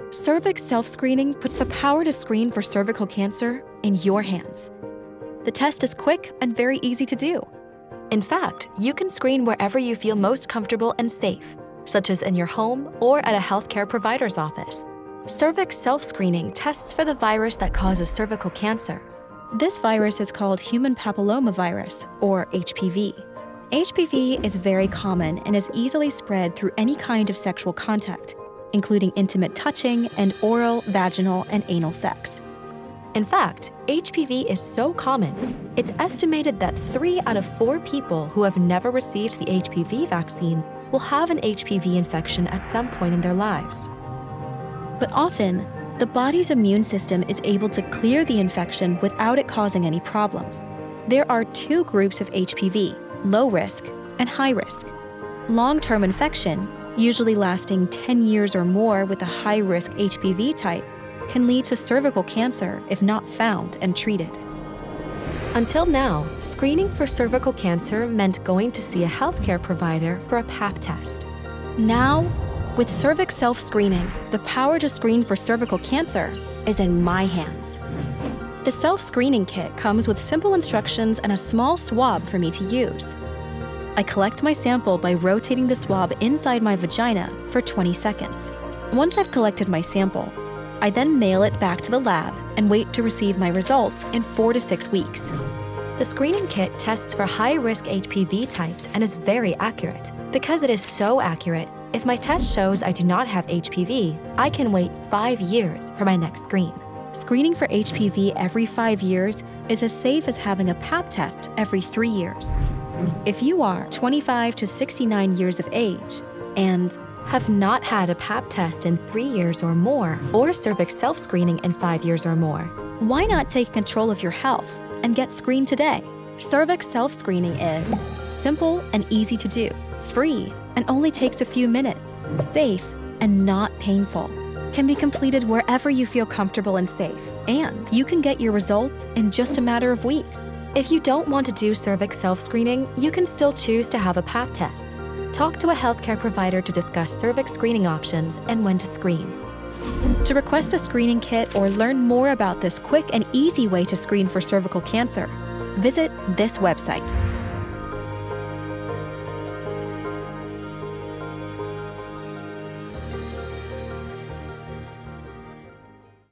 Cervix Self-Screening puts the power to screen for cervical cancer in your hands. The test is quick and very easy to do. In fact, you can screen wherever you feel most comfortable and safe, such as in your home or at a healthcare provider's office. Cervix Self-Screening tests for the virus that causes cervical cancer. This virus is called human papillomavirus, or HPV. HPV is very common and is easily spread through any kind of sexual contact, including intimate touching and oral, vaginal, and anal sex. In fact, HPV is so common, it's estimated that 3 out of 4 people who have never received the HPV vaccine will have an HPV infection at some point in their lives. But often, the body's immune system is able to clear the infection without it causing any problems. There are 2 groups of HPV, low risk and high risk. Long-term infection, usually lasting 10 years or more with a high-risk HPV type, can lead to cervical cancer if not found and treated. Until now, screening for cervical cancer meant going to see a healthcare provider for a Pap test. Now, with Cervix Self-Screening, the power to screen for cervical cancer is in my hands. The self-screening kit comes with simple instructions and a small swab for me to use. I collect my sample by rotating the swab inside my vagina for 20 seconds. Once I've collected my sample, I then mail it back to the lab and wait to receive my results in 4 to 6 weeks. The screening kit tests for high-risk HPV types and is very accurate. Because it is so accurate, if my test shows I do not have HPV, I can wait 5 years for my next screen. Screening for HPV every 5 years is as safe as having a Pap test every 3 years. If you are 25 to 69 years of age and have not had a Pap test in 3 years or more, or Cervix Self-Screening in 5 years or more, why not take control of your health and get screened today? Cervix Self-Screening is simple and easy to do, free and only takes a few minutes, safe and not painful. Can be completed wherever you feel comfortable and safe, and you can get your results in just a matter of weeks. If you don't want to do Cervix Self-Screening, you can still choose to have a Pap test. Talk to a healthcare provider to discuss cervix screening options and when to screen. To request a screening kit or learn more about this quick and easy way to screen for cervical cancer, visit this website.